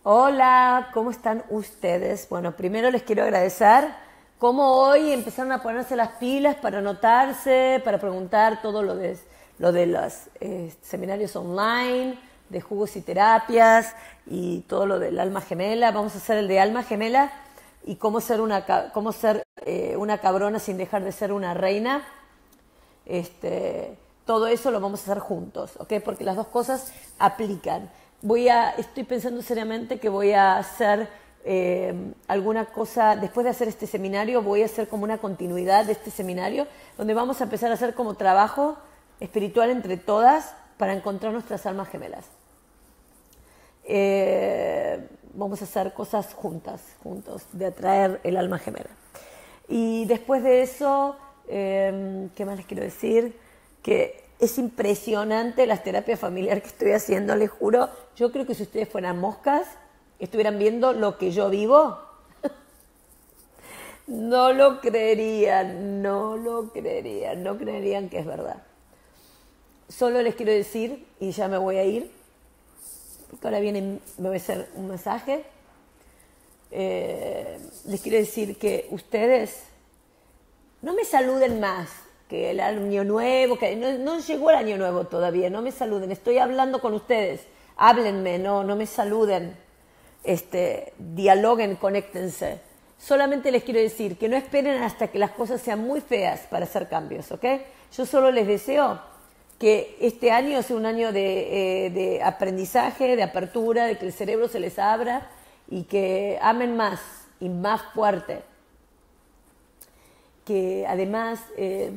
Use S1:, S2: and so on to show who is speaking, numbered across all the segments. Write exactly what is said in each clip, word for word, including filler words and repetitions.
S1: Hola, ¿cómo están ustedes? Bueno, primero les quiero agradecer cómo hoy empezaron a ponerse las pilas para anotarse, para preguntar todo lo de, lo de los eh, seminarios online, de jugos y terapias y todo lo del alma gemela. Vamos a hacer el de alma gemela y cómo ser una, cómo ser, eh, una cabrona sin dejar de ser una reina. Este, todo eso lo vamos a hacer juntos, ¿ok? Porque las dos cosas aplican. Voy a, estoy pensando seriamente que voy a hacer eh, alguna cosa, después de hacer este seminario, voy a hacer como una continuidad de este seminario, donde vamos a empezar a hacer como trabajo espiritual entre todas para encontrar nuestras almas gemelas. Eh, vamos a hacer cosas juntas, juntos, de atraer el alma gemela. Y después de eso, eh, ¿qué más les quiero decir? Que es impresionante las terapias familiares que estoy haciendo, les juro. Yo creo que si ustedes fueran moscas, estuvieran viendo lo que yo vivo, no lo creerían, no lo creerían, no creerían que es verdad. Solo les quiero decir, y ya me voy a ir, porque ahora viene, me voy a hacer un masaje. Eh, les quiero decir que ustedes no me saluden más que el año nuevo, que no, no llegó el año nuevo todavía, no me saluden, estoy hablando con ustedes, háblenme, no, no me saluden, este, dialoguen, conéctense. Solamente les quiero decir que no esperen hasta que las cosas sean muy feas para hacer cambios, ¿ok? Yo solo les deseo que este año sea un año de, eh, de aprendizaje, de apertura, de que el cerebro se les abra y que amen más y más fuerte. Que además eh,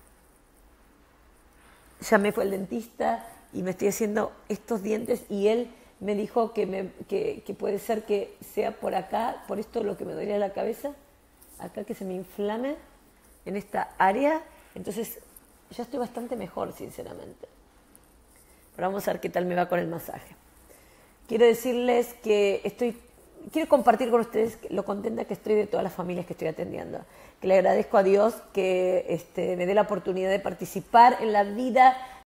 S1: ya me fue el dentista y me estoy haciendo estos dientes y él me dijo que, me, que, que puede ser que sea por acá, por esto lo que me duele la cabeza, acá que se me inflame en esta área. Entonces ya estoy bastante mejor, sinceramente. Pero vamos a ver qué tal me va con el masaje. Quiero decirles que estoy... Quiero compartir con ustedes lo contenta que estoy de todas las familias que estoy atendiendo. Que le agradezco a Dios que este, me dé la oportunidad de participar en la vida